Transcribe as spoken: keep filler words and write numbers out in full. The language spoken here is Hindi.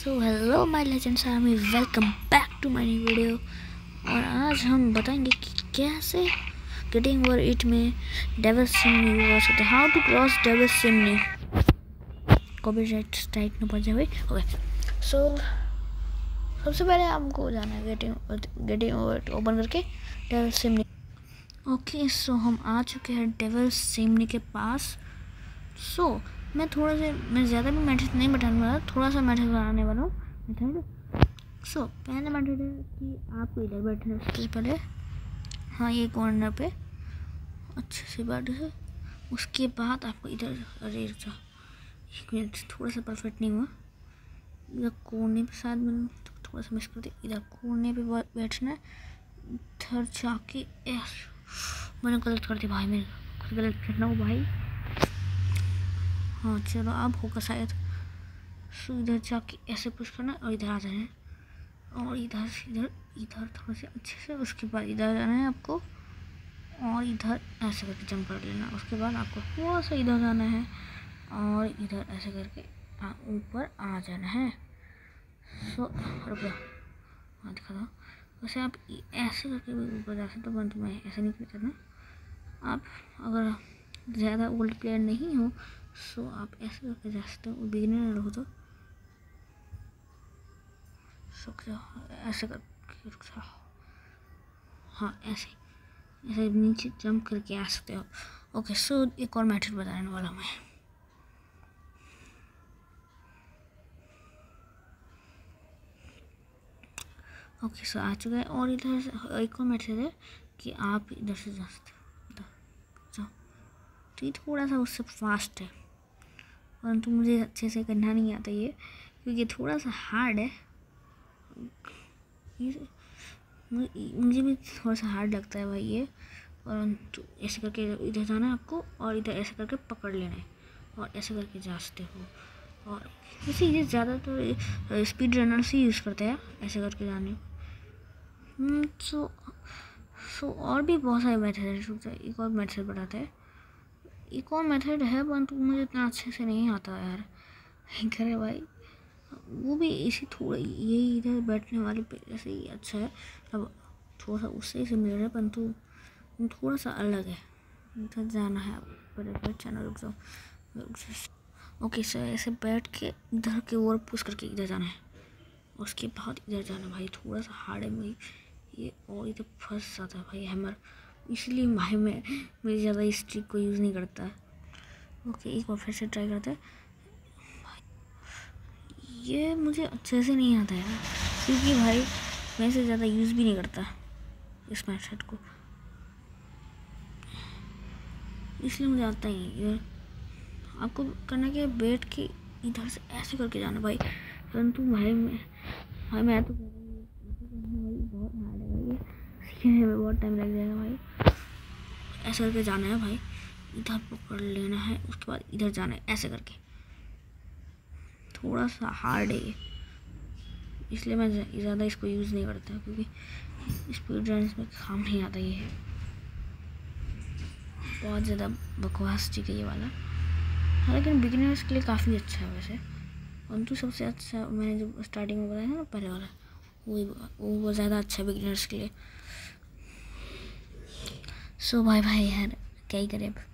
So hello my legends army, welcome back to my new video. और आज हम बताएंगे कि कैसे गेटिंग ओवर इट में डेविल चिमनी यूज होता है, how to cross devil chimney. Copyright strike न पड़ जाए भाई। ओके, सो सबसे पहले हमको जाना है गेटिंग गेटिंग ओवर ओपन करके डेविल चिमनी। ओके, सो हम आ चुके हैं डेविल चिमनी के पास। सो so, मैं थोड़ा सा मैं ज़्यादा भी मेथड नहीं बताने वाला, थोड़ा सा मेथड बनाने वाला हूँ मेथड। सो पहले मेथड है कि आपको इधर बैठना है सबसे पहले, हाँ ये कॉर्नर पे अच्छे से बैठे है। उसके बाद आपको इधर, अरे एक मिनट, थोड़ा सा परफेक्ट नहीं हुआ, इधर कोने पे साथ में तो थोड़ा सा मिस कर दिया। इधर कोने पे बैठना है, इधर जाके मैंने गलत कर दिया भाई, मैंने गलत करना हो भाई। हाँ चलो अब होगा शायद। सो इधर जाके ऐसे पुश करना और इधर आ जाना है, और इधर इधर इधर थोड़ा सा अच्छे से। उसके बाद इधर जाना है आपको, और इधर ऐसे करके जंप कर लेना। उसके बाद आपको थोड़ा सा इधर जाना है, और इधर ऐसे करके ऊपर आ जाना है। सो रुको, हाँ दिखा दो। वैसे आप ऐसे करके भी ऊपर जा सकते हो, परंतु मैं ऐसे नहीं करना। आप अगर ज़्यादा ओल्ड प्लेयर नहीं हो सो आप ऐसे करके जा सकते हो, बिगिनर हो तो ऐसे करके रुक जाओ। हाँ ऐसे ऐसे नीचे जंप करके आ सकते हो। ओके, सो एक और मेथड बताने वाला मैं। ओके, सो आ चुका है। और इधर एक और मेथड है कि आप इधर से जा सकते हो, इधर जाओ। तो ये थोड़ा सा उससे फास्ट है, परंतु मुझे अच्छे से करना नहीं आता ये, क्योंकि थोड़ा सा हार्ड है। मुझे भी थोड़ा सा हार्ड लगता है भाई ये। परंतु ऐसे करके इधर जाना है आपको, और इधर ऐसे करके पकड़ लेना है, और ऐसे करके जा सकते हो। और वैसे ये ज़्यादातर तो स्पीड रनर से यूज़ करते हैं ऐसे करके जाने। सो सो और भी बहुत सारे मेथड है। एक और मेथड बताते हैं, एक और मेथड है परंतु मुझे इतना अच्छे से नहीं आता यार, करे भाई। वो भी इसी थोड़ा ये इधर बैठने वाले पे ऐसे ही अच्छा है। अब थोड़ा सा उससे सिमिलर है, परंतु थोड़ा सा अलग है। इधर जाना है बड़े चैनल, रुक जाओ। ओके, सर ऐसे बैठ के इधर के ओर पुश करके इधर जाना है। उसके बाद इधर जाना भाई, थोड़ा सा हार्ड है भाई ये, और इधर फंस जाता है भाई हैमर, इसलिए भाई मैं मैं ज़्यादा इस ट्रिक को यूज़ नहीं करता। ओके, एक बार फिर से ट्राई करते हैं। ये मुझे अच्छे से नहीं आता है, क्योंकि भाई मैं इसे ज़्यादा यूज़ भी नहीं करता इस मेथड को, इसलिए मुझे आता ही नहीं। आपको करना क्या है, बैठ के इधर से ऐसे करके जाना भाई। परंतु भाई मैं भाई मैं तो भाई बहुत हार्ड है भाई ये, सीखने में बहुत टाइम लग जाएगा भाई। ऐसे करके जाना है भाई, इधर पकड़ लेना है, उसके बाद इधर जाना है ऐसे करके। थोड़ा सा हार्ड है ये, इसलिए मैं ज़्यादा इसको यूज़ नहीं करता, क्योंकि स्पीड रन में काम नहीं आता ये, बहुत ज़्यादा बकवास चीज़ है ये वाला। हाँ, लेकिन बिगिनर्स के लिए काफ़ी अच्छा है वैसे। परंतु सबसे अच्छा मैंने जो स्टार्टिंग में बताया ना पहले वाला, वही वो ज़्यादा अच्छा है बिगिनर्स के लिए। सो बाय बाय यार, क्या ही करें अब।